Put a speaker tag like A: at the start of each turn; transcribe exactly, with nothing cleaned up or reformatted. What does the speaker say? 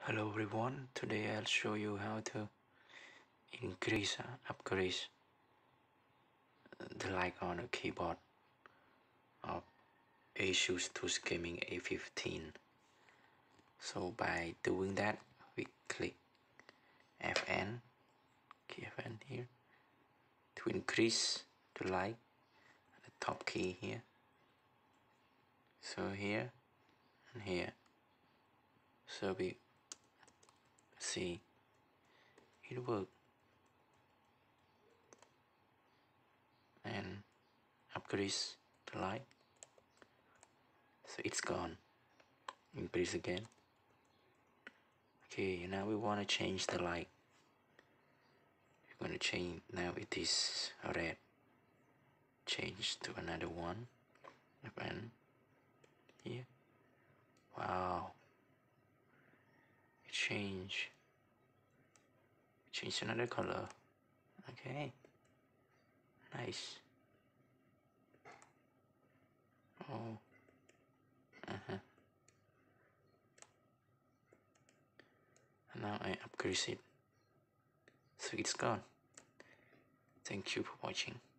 A: Hello everyone, today I'll show you how to increase, uh, upgrade the light on the keyboard of Asus Tuf Gaming A fifteen. So by doing that, we click F N, key F N here, to increase the light, the top key here. So here and here. So we see it work and upgrade the light, so it's gone. Increase again. Okay, now we want to change the light. We're going to change, now it is red, change to another one, and here, wow, it changed. Change another color. Okay, nice. Oh, uh-huh. And now I upgrade it, so it's gone. Thank you for watching.